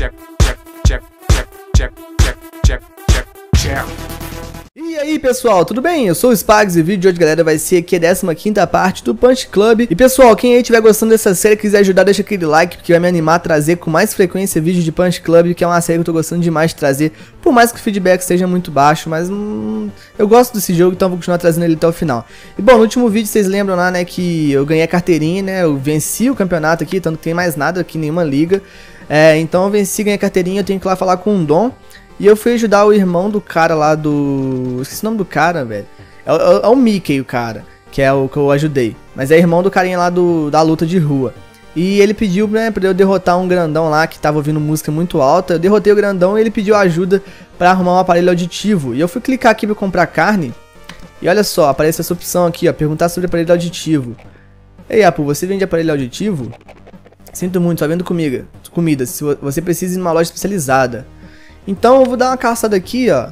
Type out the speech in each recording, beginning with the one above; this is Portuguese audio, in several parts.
E aí pessoal, tudo bem? Eu sou o Spags e o vídeo de hoje, galera, vai ser aqui a 15ª parte do Punch Club. E pessoal, quem aí estiver gostando dessa série e quiser ajudar, deixa aquele like, porque vai me animar a trazer com mais frequência vídeos de Punch Club, que é uma série que eu tô gostando demais de trazer, por mais que o feedback esteja muito baixo, mas eu gosto desse jogo, então eu vou continuar trazendo ele até o final. E bom, no último vídeo vocês lembram lá, né, que eu ganhei a carteirinha, né, eu venci o campeonato aqui, tanto que tem mais nada aqui, nenhuma liga. Então eu venci, ganhei a carteirinha, eu tenho que ir lá falar com o Dom. E eu fui ajudar o irmão do cara lá do... esqueci o nome do cara, velho. É o Mickey, o cara, que é o que eu ajudei. Mas é irmão do carinha lá da luta de rua. E ele pediu, né, pra eu derrotar um grandão lá que tava ouvindo música muito alta. Eu derrotei o grandão e ele pediu ajuda pra arrumar um aparelho auditivo. E eu fui clicar aqui pra comprar carne. E olha só, aparece essa opção aqui, ó, perguntar sobre aparelho auditivo. Ei, Apu, você vende aparelho auditivo? Sinto muito, só vendo comida. Se você precisa ir numa loja especializada. Então eu vou dar uma caçada aqui, ó.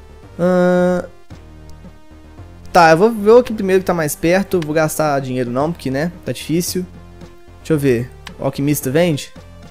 Tá, eu vou ver o que primeiro que tá mais perto. Vou gastar dinheiro não, porque, né, tá difícil. Deixa eu ver. O alquimista vende?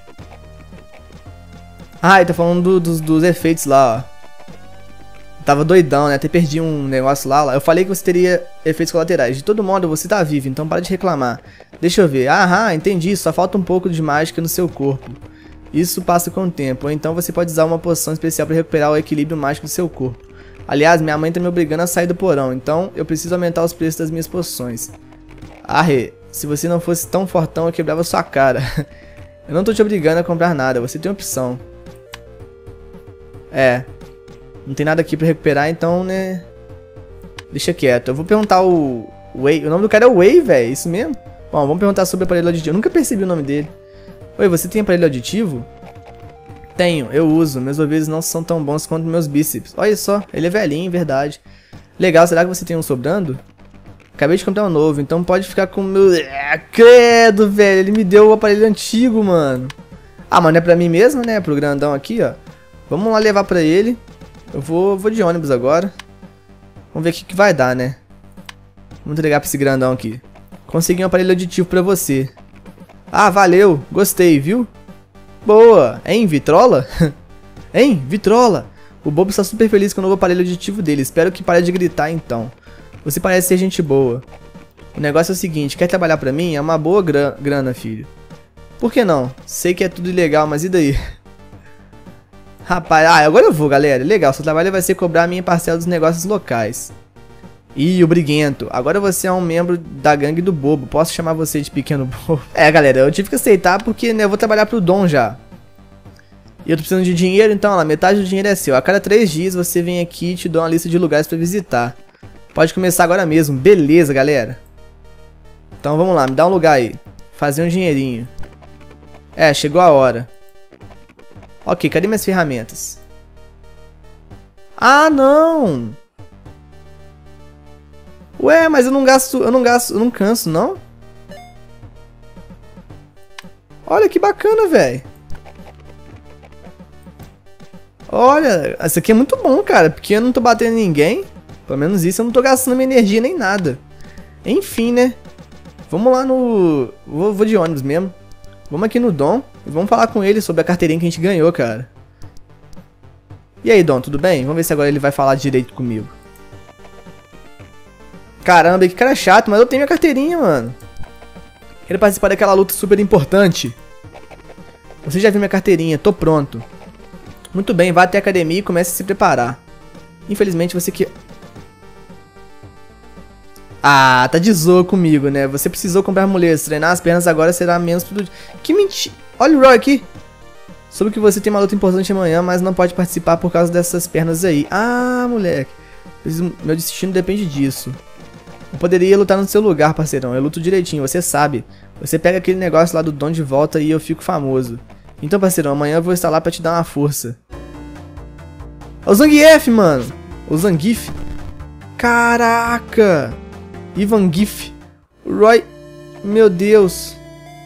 Ah, ele tá falando dos efeitos lá, ó. Tava doidão, né? Até perdi um negócio lá. Eu falei que você teria efeitos colaterais. De todo modo, você tá vivo, então para de reclamar. Deixa eu ver. Aham, entendi. Só falta um pouco de mágica no seu corpo. Isso passa com o tempo, ou então você pode usar uma poção especial para recuperar o equilíbrio mágico do seu corpo. Aliás, minha mãe tá me obrigando a sair do porão, então eu preciso aumentar os preços das minhas poções. Arre, se você não fosse tão fortão, eu quebrava sua cara. Eu não tô te obrigando a comprar nada, você tem opção. Não tem nada aqui pra recuperar, então, né... Deixa quieto. Eu vou perguntar o Wei. O nome do cara é o Wei, velho, isso mesmo? Bom, vamos perguntar sobre o aparelho auditivo. Eu nunca percebi o nome dele. Oi, você tem aparelho auditivo? Tenho, eu uso. Meus ouvidos não são tão bons quanto meus bíceps. Olha só, ele é velhinho, verdade. Legal, será que você tem um sobrando? Acabei de comprar um novo, então pode ficar com o meu... credo, velho, ele me deu o aparelho antigo, mano. Ah, mas não é pra mim mesmo, né? Pro grandão aqui, ó. Vamos lá levar pra ele. Eu vou de ônibus agora. Vamos ver o que vai dar, né? Vamos entregar pra esse grandão aqui. Consegui um aparelho auditivo pra você. Ah, valeu, gostei, viu? Boa, hein, Vitrola? Hein, Vitrola? O Bobo está super feliz com o novo aparelho auditivo dele, espero que pare de gritar então. Você parece ser gente boa. O negócio é o seguinte, quer trabalhar pra mim? É uma boa grana, filho. Por que não? Sei que é tudo ilegal, mas e daí? Rapaz, agora eu vou, galera, legal, seu trabalho vai ser cobrar a minha parcela dos negócios locais. Ih, o Briguento, agora você é um membro da gangue do Bobo, posso chamar você de Pequeno Bobo? Galera, eu tive que aceitar porque, né, eu vou trabalhar pro Dom já. E eu tô precisando de dinheiro, então, ó, metade do dinheiro é seu. A cada 3 dias você vem aqui e te dou uma lista de lugares pra visitar. Pode começar agora mesmo, beleza, galera? Então vamos lá, me dá um lugar aí. Fazer um dinheirinho. Chegou a hora. Ok, cadê minhas ferramentas? Ah, não! Ué, mas eu não canso, não? Olha que bacana, velho. Olha, isso aqui é muito bom, cara, porque eu não tô batendo em ninguém. Pelo menos isso, eu não tô gastando minha energia nem nada. Enfim, né? Vamos lá no... Vou de ônibus mesmo. Vamos aqui no Dom e vamos falar com ele sobre a carteirinha que a gente ganhou, cara. E aí, Dom, tudo bem? Vamos ver se agora ele vai falar direito comigo. Caramba, que cara chato, mas eu tenho minha carteirinha, mano. Quero participar daquela luta super importante. Você já viu minha carteirinha, tô pronto. Muito bem, vá até a academia e comece a se preparar. Infelizmente você que... Ah, tá de zoa comigo, né? Você precisou comprar muletas, treinar as pernas agora será menos produtivo. Que mentira! Olha o Roy aqui! Soube que você tem uma luta importante amanhã, mas não pode participar por causa dessas pernas aí. Ah, moleque. Meu destino depende disso. Eu poderia lutar no seu lugar, parceirão. Eu luto direitinho, você sabe. Você pega aquele negócio lá do Dom de volta e eu fico famoso. Então, parceirão, amanhã eu vou estar lá pra te dar uma força. É o Zangief, mano. O Zangief. Caraca. Ivan Giff. Roy. Meu Deus.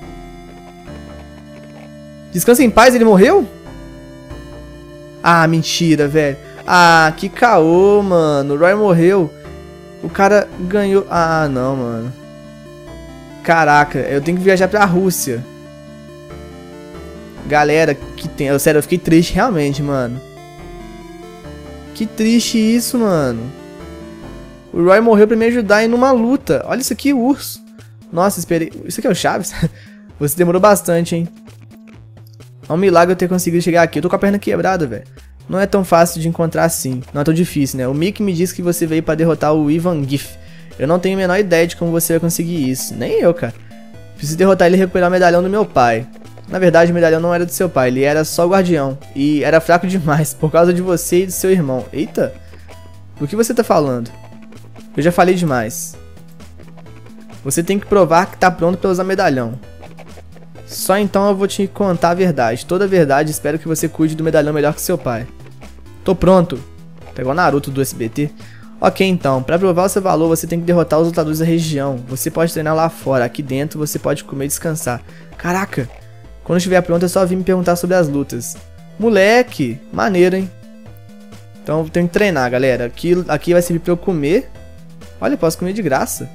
Descansa em paz, ele morreu? Ah, mentira, velho. Ah, que caô, mano. O Roy morreu. O cara ganhou... Ah, não, mano. Caraca, eu tenho que viajar pra Rússia. Galera, que tem... Sério, eu fiquei triste realmente, mano. Que triste isso, mano. O Roy morreu pra me ajudar em uma luta. Olha isso aqui, o urso. Nossa, esperei... Isso aqui é o Chaves? Você demorou bastante, hein? É um milagre eu ter conseguido chegar aqui. Eu tô com a perna quebrada, velho. Não é tão fácil de encontrar assim. Não é tão difícil, né? O Mickey me disse que você veio pra derrotar o Ivan Giff. Eu não tenho a menor ideia de como você vai conseguir isso. Nem eu, cara. Preciso derrotar ele e recuperar o medalhão do meu pai. Na verdade, o medalhão não era do seu pai. Ele era só o guardião. E era fraco demais. Por causa de você e do seu irmão. Eita. Do que você tá falando? Eu já falei demais. Você tem que provar que tá pronto pra usar medalhão. Só então eu vou te contar a verdade. Toda a verdade. Espero que você cuide do medalhão melhor que seu pai. Tô pronto. Tá igual Naruto do SBT. Ok, então. Pra provar o seu valor, você tem que derrotar os lutadores da região. Você pode treinar lá fora. Aqui dentro você pode comer e descansar. Caraca. Quando estiver pronto é só vir me perguntar sobre as lutas. Moleque. Maneiro, hein? Então eu tenho que treinar, galera. Aqui vai servir pra eu comer. Olha, eu posso comer de graça.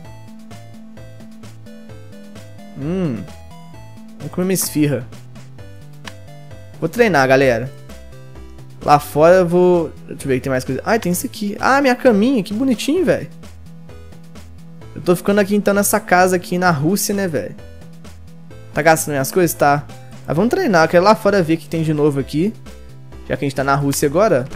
Vou comer uma esfirra. Vou treinar, galera. Lá fora eu vou... Deixa eu ver que tem mais coisa. Ah, tem isso aqui. Ah, minha caminha. Que bonitinho, velho. Eu tô ficando aqui, então, nessa casa aqui na Rússia, né, velho? Tá gastando minhas coisas? Tá. Mas vamos treinar. Eu quero lá fora ver o que tem de novo aqui. Já que a gente tá na Rússia agora.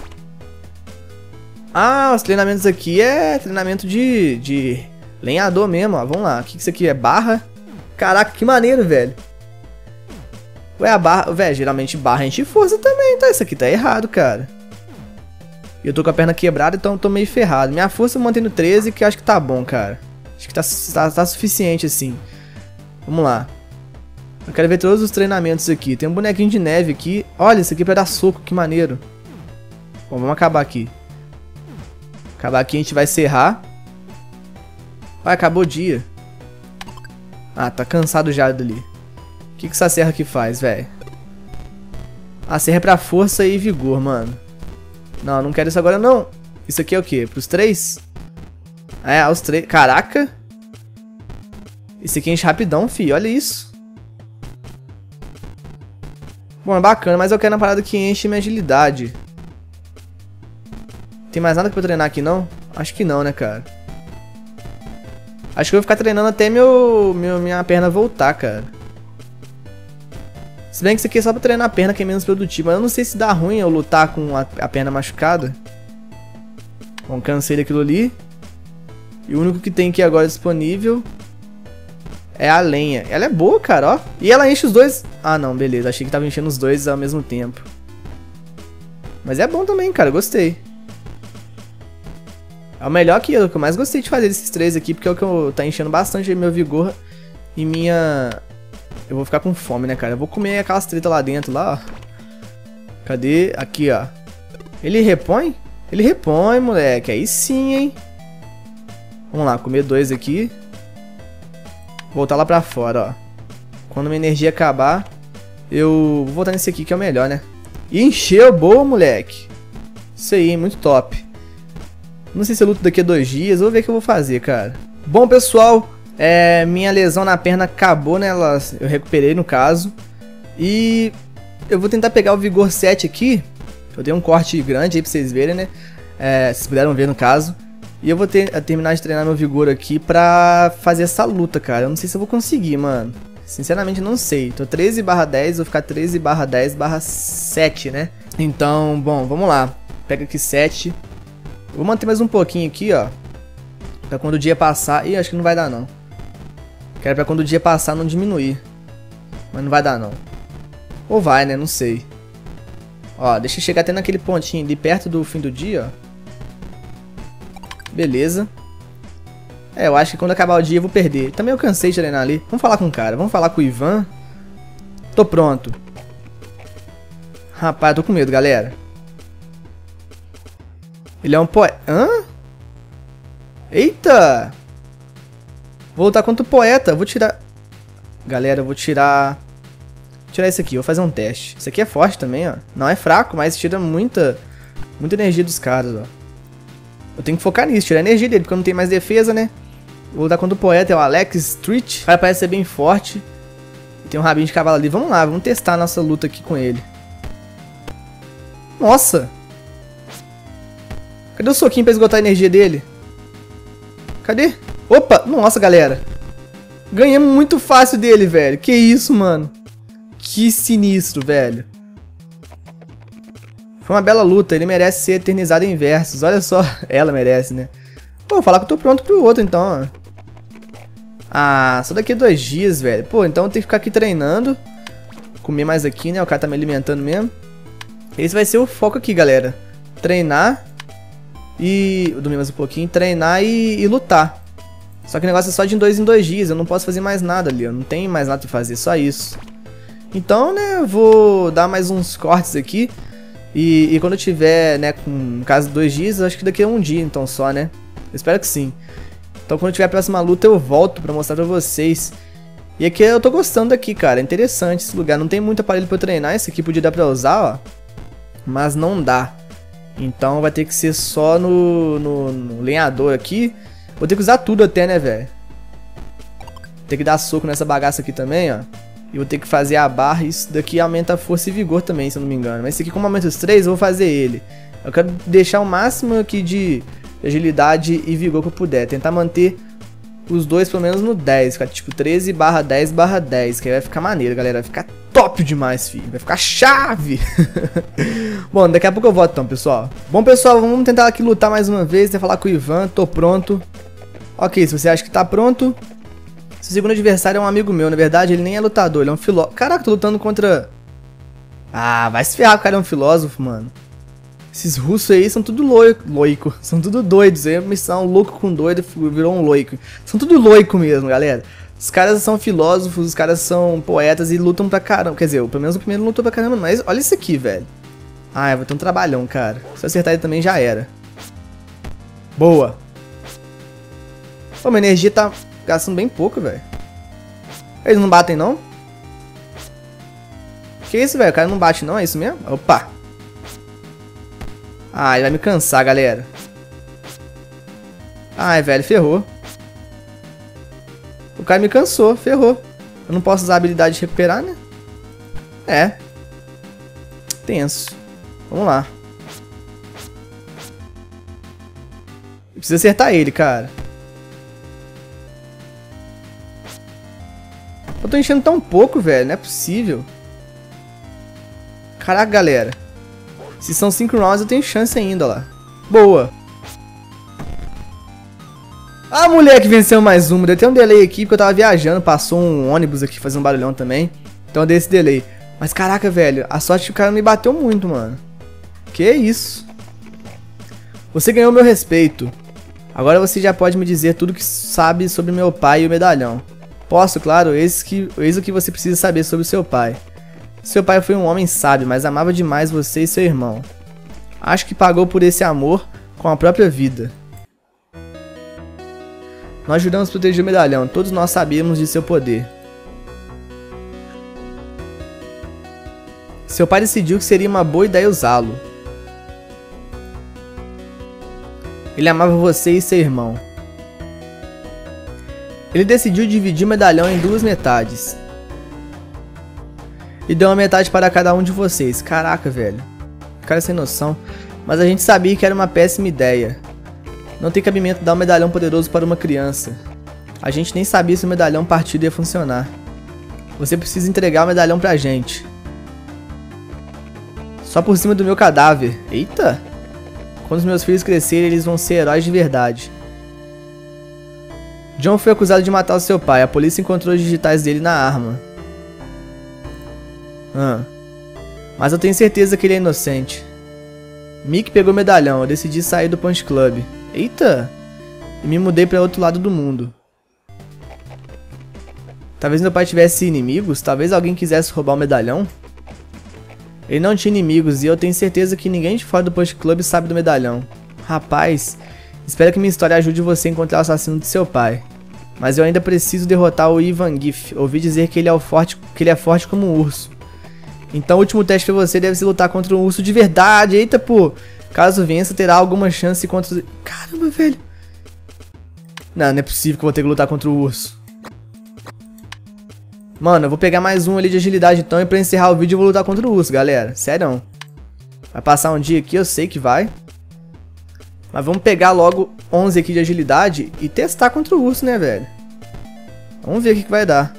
Ah, os treinamentos aqui é treinamento de lenhador mesmo, ó. Vamos lá. O que isso aqui é? Barra? Caraca, que maneiro, velho. Ué, a barra... Velho, geralmente barra enche força também, tá? Isso aqui tá errado, cara. Eu tô com a perna quebrada, então eu tô meio ferrado. Minha força eu mantenho 13, que eu acho que tá bom, cara. Acho que tá suficiente, assim. Vamos lá. Eu quero ver todos os treinamentos aqui. Tem um bonequinho de neve aqui. Olha, isso aqui é pra dar soco, que maneiro. Bom, vamos acabar aqui. Acabar aqui, a gente vai serrar. Vai, acabou o dia. Ah, tá cansado já dali. O que essa serra aqui faz, velho? A serra é pra força e vigor, mano. Não, não quero isso agora, não. Isso aqui é o quê? Pros 3? É, os 3. Caraca. Esse aqui enche rapidão, fi. Olha isso. Bom, é bacana, mas eu quero uma parada que enche minha agilidade. Tem mais nada pra eu treinar aqui, não? Acho que não, né, cara? Acho que eu vou ficar treinando até minha perna voltar, cara. Se bem que isso aqui é só pra treinar a perna, que é menos produtivo. Mas eu não sei se dá ruim eu lutar com a perna machucada. Bom, cansei daquilo ali. E o único que tem aqui agora disponível é a lenha. Ela é boa, cara, ó. E ela enche os dois... Ah, não, beleza. Achei que tava enchendo os dois ao mesmo tempo. Mas é bom também, cara. Gostei. É o melhor que eu mais gostei de fazer desses 3 aqui, porque é o que tá enchendo bastante meu vigor e minha... Eu vou ficar com fome, né, cara? Eu vou comer aquelas tretas lá dentro, lá, ó. Cadê? Aqui, ó. Ele repõe? Ele repõe, moleque. Aí sim, hein? Vamos lá, comer 2 aqui. Voltar lá pra fora, ó. Quando minha energia acabar, eu vou voltar nesse aqui que é o melhor, né? E encheu, boa, moleque. Isso aí, hein? Muito top. Não sei se eu luto daqui a 2 dias. Vou ver o que eu vou fazer, cara. Bom, pessoal, minha lesão na perna acabou, né? Eu recuperei, no caso. E eu vou tentar pegar o vigor 7 aqui. Eu dei um corte grande aí pra vocês verem, né? Vocês puderam ver, no caso. E eu vou terminar de treinar meu vigor aqui pra fazer essa luta, cara. Eu não sei se eu vou conseguir, mano. Sinceramente, não sei. Tô 13/10, vou ficar 13/10/7, né? Então, bom, vamos lá. Pega aqui 7. Vou manter mais um pouquinho aqui, ó. Pra quando o dia passar... Ih, acho que não vai dar, não. Quero pra quando o dia passar não diminuir. Mas não vai dar, não. Ou vai, né? Não sei. Ó, deixa eu chegar até naquele pontinho ali perto do fim do dia, ó. Beleza. Eu acho que quando acabar o dia eu vou perder. Também eu cansei de treinar ali. Vamos falar com o cara. Vamos falar com o Ivan. Tô pronto. Rapaz, eu tô com medo, galera. Ele é um poeta. Hã? Eita! Vou lutar contra o poeta. Vou tirar... Galera, eu vou tirar... Vou tirar esse aqui. Vou fazer um teste. Esse aqui é forte também, ó. Não é fraco, mas tira muita energia dos caras, ó. Eu tenho que focar nisso. Tirar a energia dele, porque eu não tenho mais defesa, né? Vou lutar contra o poeta. É o Alex Street. O cara parece ser bem forte. Tem um rabinho de cavalo ali. Vamos lá, vamos testar a nossa luta aqui com ele. Nossa! Cadê o soquinho pra esgotar a energia dele? Cadê? Opa! Nossa, galera. Ganhamos muito fácil dele, velho. Que isso, mano. Que sinistro, velho. Foi uma bela luta. Ele merece ser eternizado em versos. Olha só. Ela merece, né? Pô, vou falar que eu tô pronto pro outro, então. Ah, só daqui a 2 dias, velho. Pô, então eu tenho que ficar aqui treinando. Comer mais aqui, né? O cara tá me alimentando mesmo. Esse vai ser o foco aqui, galera. Treinar. E... eu dormir mais um pouquinho. Treinar e lutar. Só que o negócio é só de 2 em 2 dias. Eu não posso fazer mais nada ali. Eu não tenho mais nada pra fazer. Só isso. Então, né? Eu vou dar mais uns cortes aqui. E quando eu tiver, né? Com, no caso, 2 dias. Eu acho que daqui a 1 dia, então, só, né? Eu espero que sim. Então quando tiver a próxima luta eu volto pra mostrar pra vocês. E aqui eu tô gostando daqui, cara. É interessante esse lugar. Não tem muito aparelho pra eu treinar. Esse aqui podia dar pra usar, ó. Mas não dá. Então vai ter que ser só no lenhador aqui. Vou ter que usar tudo até, né, velho? Ter que dar soco nessa bagaça aqui também, ó. E vou ter que fazer a barra. Isso daqui aumenta a força e vigor também, se eu não me engano. Mas esse aqui, como aumenta os 3, eu vou fazer ele. Eu quero deixar o máximo aqui de agilidade e vigor que eu puder. Tentar manter os dois pelo menos no 10. Ficar tipo 13/10/10. Que aí vai ficar maneiro, galera. Vai ficar top demais, filho. Vai ficar chave. Bom, daqui a pouco eu volto então, pessoal. Bom, pessoal, vamos tentar aqui lutar mais uma vez. Falar com o Ivan. Tô pronto. Ok, se você acha que tá pronto. Seu segundo adversário é um amigo meu. Na verdade, ele nem é lutador. Ele é um filósofo. Caraca, tô lutando contra... Ah, vai se ferrar, o cara é um filósofo, mano. Esses russos aí são tudo loico. São tudo doidos. Aí são louco com doido, virou um loico. São tudo loico mesmo, galera. Os caras são filósofos, os caras são poetas e lutam pra caramba. Quer dizer, pelo menos o primeiro lutou pra caramba. Mas olha isso aqui, velho. Ah, eu vou ter um trabalhão, cara. Se eu acertar ele também, já era. Boa. Pô, minha energia tá gastando bem pouco, velho. Eles não batem, não? Que isso, velho? O cara não bate, não? É isso mesmo? Opa. Ai, vai me cansar, galera. Ai, velho, ferrou. O cara me cansou, ferrou. Eu não posso usar a habilidade de recuperar, né? É. Tenso. Vamos lá. Eu preciso acertar ele, cara. Eu tô enchendo tão pouco, velho. Não é possível. Caraca, galera. Se são 5 rounds, eu tenho chance ainda, ó lá. Boa. Ah, moleque, venceu mais uma. Deu até um delay aqui, porque eu tava viajando. Passou um ônibus aqui fazendo um barulhão também. Então eu dei esse delay. Mas caraca, velho. A sorte que o cara me bateu muito, mano. Que isso. Você ganhou meu respeito. Agora você já pode me dizer tudo que sabe sobre meu pai e o medalhão. Posso, claro. Eis o que você precisa saber sobre o seu pai. Seu pai foi um homem sábio, mas amava demais você e seu irmão. Acho que pagou por esse amor com a própria vida. Nós ajudamos a proteger o medalhão. Todos nós sabíamos de seu poder. Seu pai decidiu que seria uma boa ideia usá-lo. Ele amava você e seu irmão. Ele decidiu dividir o medalhão em 2 metades. E deu uma metade para cada um de vocês. Caraca, velho. Cara sem noção. Mas a gente sabia que era uma péssima ideia. Não tem cabimento dar um medalhão poderoso para uma criança. A gente nem sabia se o medalhão partido ia funcionar. Você precisa entregar o medalhão pra gente. Só por cima do meu cadáver. Eita! Quando os meus filhos crescerem, eles vão ser heróis de verdade. John foi acusado de matar o seu pai. A polícia encontrou os digitais dele na arma. Mas eu tenho certeza que ele é inocente. Mick pegou o medalhão. Eu decidi sair do Punch Club. Eita! E me mudei para outro lado do mundo. Talvez meu pai tivesse inimigos. Talvez alguém quisesse roubar o medalhão. Ele não tinha inimigos. E eu tenho certeza que ninguém de fora do Punch Club sabe do medalhão. Rapaz, espero que minha história ajude você a encontrar o assassino de seu pai. Mas eu ainda preciso derrotar o Ivan Giff. Ouvi dizer que ele é forte como um urso. Então o último teste pra você deve ser lutar contra um urso de verdade. Eita, pô. Caso vença, terá alguma chance contra... Caramba, velho. Não é possível que eu vou ter que lutar contra o urso. Mano, eu vou pegar mais um ali de agilidade então. E pra encerrar o vídeo eu vou lutar contra o urso, galera. Sério. Vai passar um dia aqui, eu sei que vai. Mas vamos pegar logo 11 aqui de agilidade e testar contra o urso, né, velho? Vamos ver o que vai dar.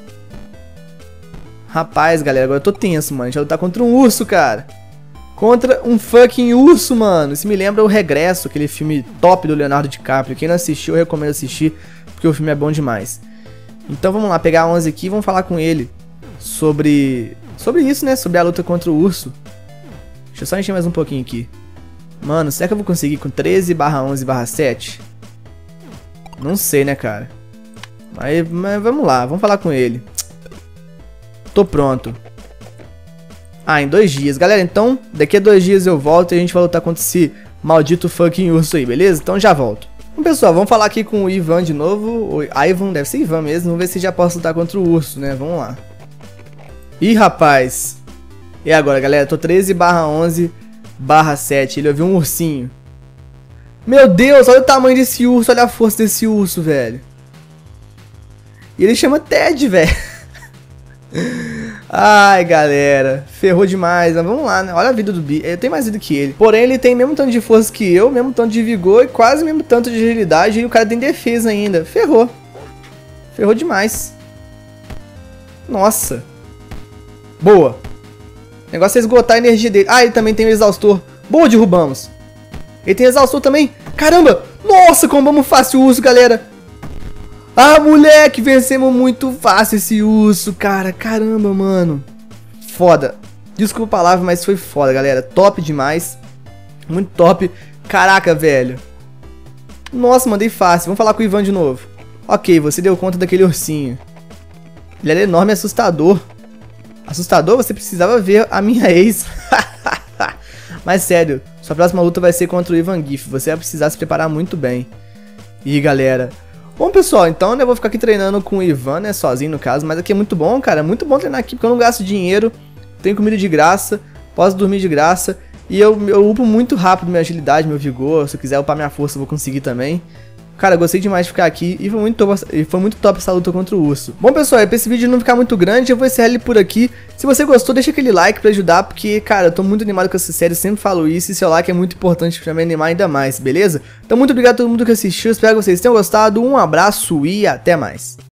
Rapaz, galera, agora eu tô tenso, mano. A gente vai lutar contra um urso, cara. Contra um fucking urso, mano. Isso me lembra o Regresso, aquele filme top do Leonardo DiCaprio. Quem não assistiu, eu recomendo assistir, porque o filme é bom demais. Então vamos lá, pegar 11 aqui e vamos falar com ele sobre isso, né? Sobre a luta contra o urso. Deixa eu só encher mais um pouquinho aqui. Mano, será que eu vou conseguir com 13/11/7? Não sei, né, cara? Mas vamos lá, vamos falar com ele. Tô pronto. Ah, em 2 dias. Galera, então, daqui a 2 dias eu volto e a gente vai lutar contra esse maldito fucking urso aí, beleza? Então já volto. Bom, pessoal, vamos falar aqui com o Ivan de novo. O Ivan, deve ser Ivan mesmo. Vamos ver se já posso lutar contra o urso, né? Vamos lá. Ih, rapaz. E agora, galera? Tô 13/11/7. Ele ouviu um ursinho. Meu Deus, olha o tamanho desse urso. Olha a força desse urso, velho. E ele chama Ted, velho. Ai, galera, ferrou demais, mas vamos lá, né? Olha a vida do bicho, ele tem mais vida que ele. Porém, ele tem mesmo tanto de força que eu, mesmo tanto de vigor e quase mesmo tanto de agilidade. E o cara tem defesa ainda. Ferrou. Ferrou demais. Nossa. Boa. O negócio é esgotar a energia dele. Ah, ele também tem o exaustor. Boa, derrubamos. Ele tem exaustor também. Caramba. Nossa, combamos fácil o urso, galera. Ah, moleque, vencemos muito fácil esse urso, cara. Caramba, mano. Foda. Desculpa a palavra, mas foi foda, galera. Top demais. Muito top. Caraca, velho. Nossa, mandei fácil. Vamos falar com o Ivan de novo. Ok, você deu conta daquele ursinho. Ele era enorme e assustador. Assustador? Você precisava ver a minha ex. Mas sério, sua próxima luta vai ser contra o Ivan Giff. Você vai precisar se preparar muito bem. E galera... Bom, pessoal, então né, eu vou ficar aqui treinando com o Ivan, né, sozinho no caso, mas aqui é muito bom, cara, muito bom treinar aqui, porque eu não gasto dinheiro, tenho comida de graça, posso dormir de graça, e eu upo muito rápido minha agilidade, meu vigor, se eu quiser upar minha força eu vou conseguir também. Cara, eu gostei demais de ficar aqui e foi muito top essa luta contra o urso. Bom, pessoal, pra esse vídeo não ficar muito grande, eu vou encerrar ele por aqui. Se você gostou, deixa aquele like pra ajudar, porque, cara, eu tô muito animado com essa série, sempre falo isso, e seu like é muito importante pra me animar ainda mais, beleza? Então, muito obrigado a todo mundo que assistiu, espero que vocês tenham gostado, um abraço e até mais.